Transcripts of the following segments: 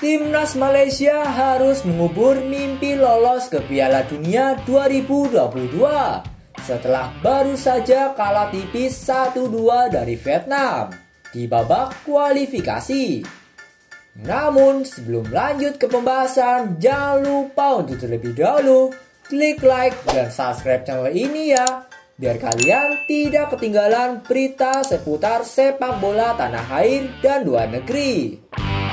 Timnas Malaysia harus mengubur mimpi lolos ke Piala Dunia 2022 setelah baru saja kalah tipis 1-2 dari Vietnam di babak kualifikasi. Namun sebelum lanjut ke pembahasan, jangan lupa untuk terlebih dahulu klik like dan subscribe channel ini ya, biar kalian tidak ketinggalan berita seputar sepak bola tanah air dan luar negeri.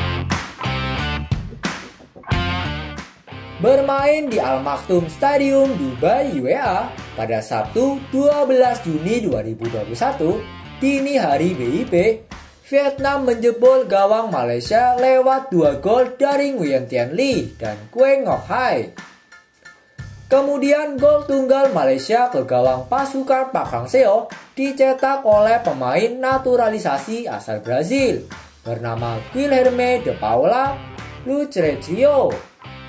Bermain di Al Maktoum Stadium Dubai, UAE pada Sabtu 12 Juni 2021 dini hari WIB, Vietnam menjebol gawang Malaysia lewat 2 gol dari Nguyen Tien Le dan Queng Ngoc Hai. Kemudian gol tunggal Malaysia ke gawang pasukan Park Hang-seo dicetak oleh pemain naturalisasi asal Brazil bernama Guilherme de Paula Lucretio.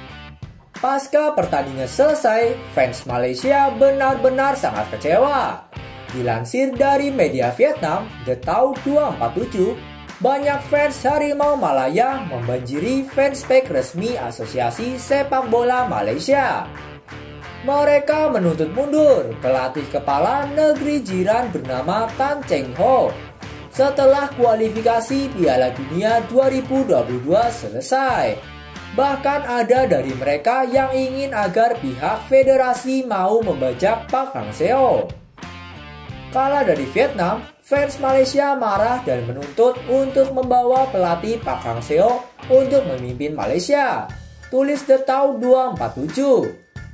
Pasca pertandingan selesai, fans Malaysia benar-benar sangat kecewa. Dilansir dari media Vietnam, The Tau 247, banyak fans Harimau Malaya membanjiri fanspage resmi Asosiasi Sepak Bola Malaysia. Mereka menuntut mundur pelatih kepala negeri jiran bernama Tan Cheng Ho setelah kualifikasi Piala Dunia 2022 selesai. Bahkan ada dari mereka yang ingin agar pihak federasi mau membajak Park Hang-seo. Kalah dari Vietnam, fans Malaysia marah dan menuntut untuk membawa pelatih Park Hang-seo untuk memimpin Malaysia. Tulis The Tau 247.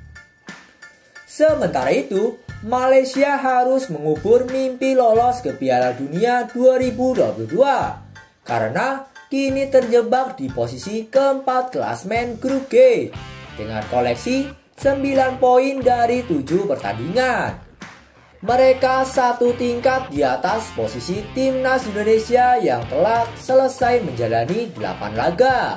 Sementara itu, Malaysia harus mengubur mimpi lolos ke Piala Dunia 2022 karena kini terjebak di posisi keempat klasmen grup G dengan koleksi 9 poin dari 7 pertandingan. Mereka satu tingkat di atas posisi timnas Indonesia yang telah selesai menjalani 8 laga.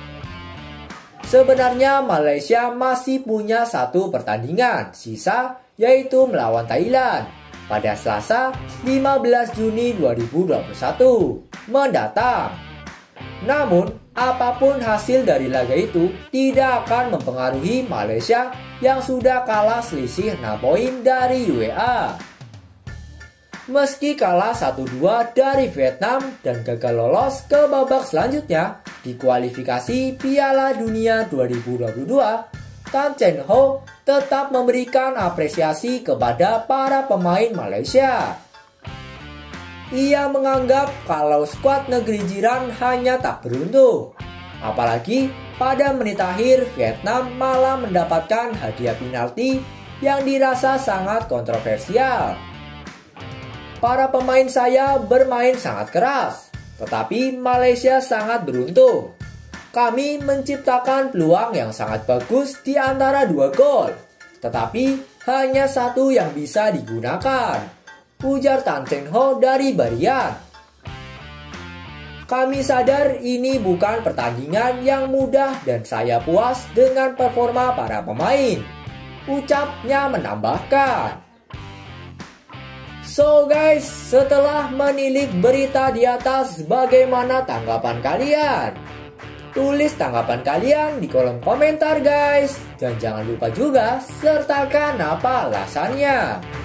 Sebenarnya Malaysia masih punya 1 pertandingan sisa, yaitu melawan Thailand pada Selasa 15 Juni 2021 mendatang. Namun, apapun hasil dari laga itu tidak akan mempengaruhi Malaysia yang sudah kalah selisih 6 poin dari UAE. Meski kalah 1-2 dari Vietnam dan gagal lolos ke babak selanjutnya di kualifikasi Piala Dunia 2022, Tan Cheng Ho tetap memberikan apresiasi kepada para pemain Malaysia. Ia menganggap kalau skuad negeri jiran hanya tak beruntung. Apalagi pada menit akhir Vietnam malah mendapatkan hadiah penalti yang dirasa sangat kontroversial. Para pemain saya bermain sangat keras, tetapi Malaysia sangat beruntung. Kami menciptakan peluang yang sangat bagus di antara 2 gol, tetapi hanya 1 yang bisa digunakan, ujar Tan Cheng Ho dari Barian. Kami sadar ini bukan pertandingan yang mudah dan saya puas dengan performa para pemain, ucapnya menambahkan. So guys, setelah menilik berita di atas, bagaimana tanggapan kalian? Tulis tanggapan kalian di kolom komentar guys. Dan jangan lupa juga sertakan apa alasannya.